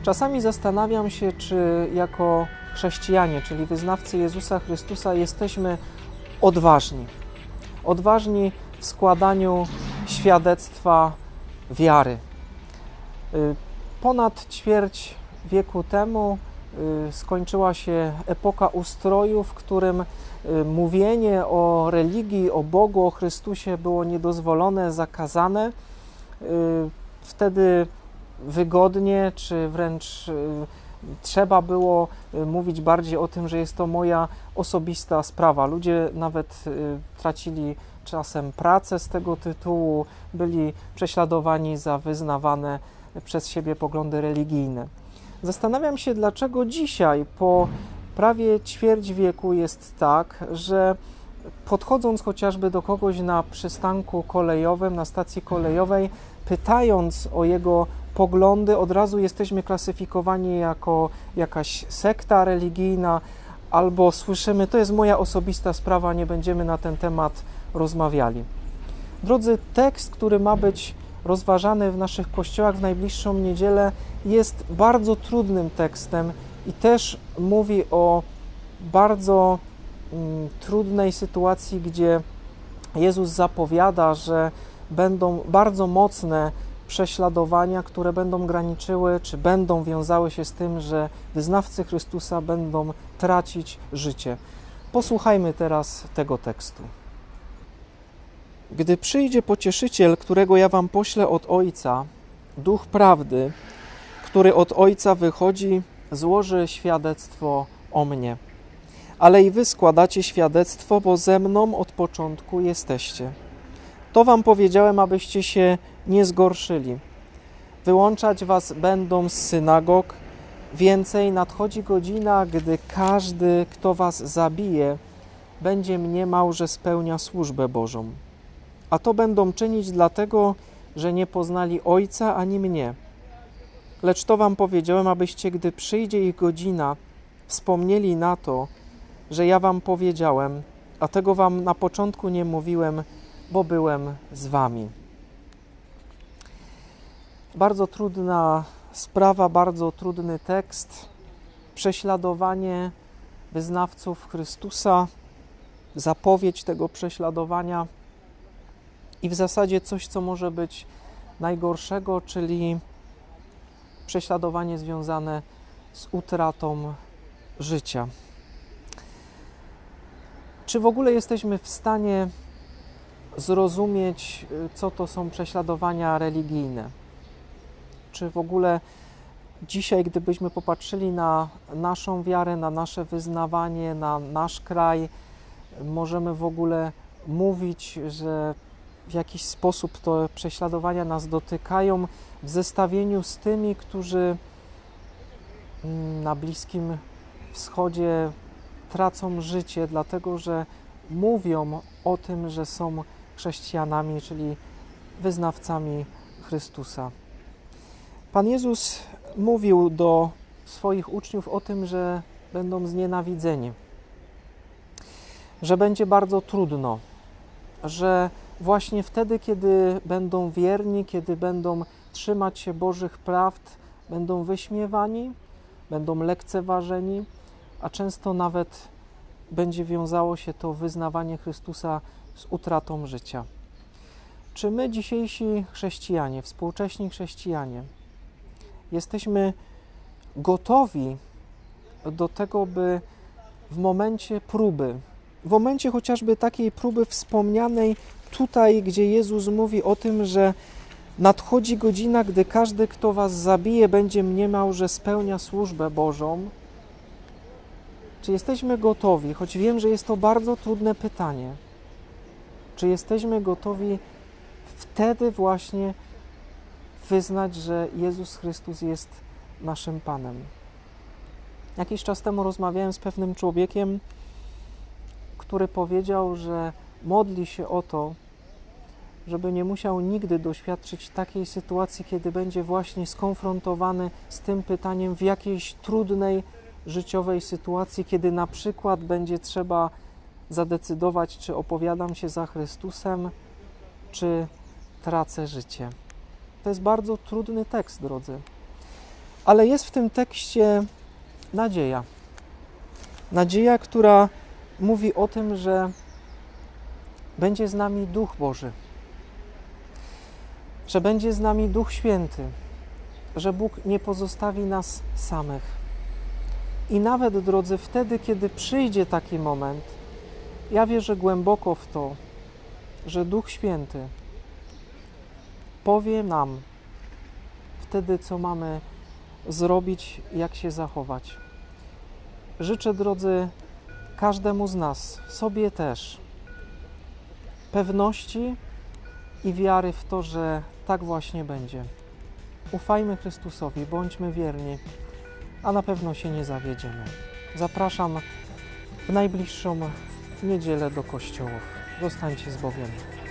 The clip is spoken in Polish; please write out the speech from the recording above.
Czasami zastanawiam się, czy jako chrześcijanie, czyli wyznawcy Jezusa Chrystusa, jesteśmy odważni. Odważni w składaniu świadectwa wiary. Ponad ćwierć wieku temu skończyła się epoka ustroju, w którym mówienie o religii, o Bogu, o Chrystusie było niedozwolone, zakazane. Wtedy wygodnie, czy wręcz trzeba było mówić bardziej o tym, że jest to moja osobista sprawa. Ludzie nawet tracili czasem pracę z tego tytułu, byli prześladowani za wyznawane przez siebie poglądy religijne. Zastanawiam się, dlaczego dzisiaj, po prawie ćwierć wieku, jest tak, że podchodząc chociażby do kogoś na przystanku kolejowym, na stacji kolejowej, pytając o jego poglądy, od razu jesteśmy klasyfikowani jako jakaś sekta religijna, albo słyszymy, to jest moja osobista sprawa, nie będziemy na ten temat rozmawiali. Drodzy, tekst, który ma być rozważany w naszych kościołach w najbliższą niedzielę, jest bardzo trudnym tekstem i też mówi o bardzo trudnej sytuacji, gdzie Jezus zapowiada, że będą bardzo mocne prześladowania, które będą graniczyły, czy będą wiązały się z tym, że wyznawcy Chrystusa będą tracić życie. Posłuchajmy teraz tego tekstu. Gdy przyjdzie Pocieszyciel, którego ja wam poślę od Ojca, Duch Prawdy, który od Ojca wychodzi, złoży świadectwo o mnie. Ale i wy składacie świadectwo, bo ze mną od początku jesteście. To wam powiedziałem, abyście się nie zgorszyli. Wyłączać was będą z synagog. Więcej, nadchodzi godzina, gdy każdy, kto was zabije, będzie mniemał, że spełnia służbę Bożą. A to będą czynić dlatego, że nie poznali Ojca ani mnie. Lecz to wam powiedziałem, abyście, gdy przyjdzie ich godzina, wspomnieli na to, że ja wam powiedziałem, a tego wam na początku nie mówiłem, bo byłem z wami. Bardzo trudna sprawa, bardzo trudny tekst. Prześladowanie wyznawców Chrystusa, zapowiedź tego prześladowania i w zasadzie coś, co może być najgorszego, czyli prześladowanie związane z utratą życia. Czy w ogóle jesteśmy w stanie zrozumieć, co to są prześladowania religijne? Czy w ogóle dzisiaj, gdybyśmy popatrzyli na naszą wiarę, na nasze wyznawanie, na nasz kraj, możemy w ogóle mówić, że w jakiś sposób te prześladowania nas dotykają w zestawieniu z tymi, którzy na Bliskim Wschodzie tracą życie, dlatego że mówią o tym, że są chrześcijanami, czyli wyznawcami Chrystusa. Pan Jezus mówił do swoich uczniów o tym, że będą znienawidzeni, że będzie bardzo trudno, że właśnie wtedy, kiedy będą wierni, kiedy będą trzymać się Bożych prawd, będą wyśmiewani, będą lekceważeni, a często nawet będzie wiązało się to wyznawanie Chrystusa z utratą życia. Czy my, dzisiejsi chrześcijanie, współcześni chrześcijanie, jesteśmy gotowi do tego, by w momencie próby, w momencie chociażby takiej próby wspomnianej tutaj, gdzie Jezus mówi o tym, że nadchodzi godzina, gdy każdy, kto was zabije, będzie mniemał, że spełnia służbę Bożą. Czy jesteśmy gotowi, choć wiem, że jest to bardzo trudne pytanie, czy jesteśmy gotowi wtedy właśnie wyznać, że Jezus Chrystus jest naszym Panem? Jakiś czas temu rozmawiałem z pewnym człowiekiem, który powiedział, że modli się o to, żeby nie musiał nigdy doświadczyć takiej sytuacji, kiedy będzie właśnie skonfrontowany z tym pytaniem w jakiejś trudnej życiowej sytuacji, kiedy na przykład będzie trzeba zadecydować, czy opowiadam się za Chrystusem, czy tracę życie. To jest bardzo trudny tekst, drodzy. Ale jest w tym tekście nadzieja. Nadzieja, która mówi o tym, że będzie z nami Duch Boży, że będzie z nami Duch Święty, że Bóg nie pozostawi nas samych. I nawet, drodzy, wtedy, kiedy przyjdzie taki moment, ja wierzę głęboko w to, że Duch Święty powie nam wtedy, co mamy zrobić, jak się zachować. Życzę, drodzy, każdemu z nas, sobie też, pewności i wiary w to, że tak właśnie będzie. Ufajmy Chrystusowi, bądźmy wierni, a na pewno się nie zawiedziemy. Zapraszam w najbliższą niedzielę do kościołów. Zostańcie z Bogiem.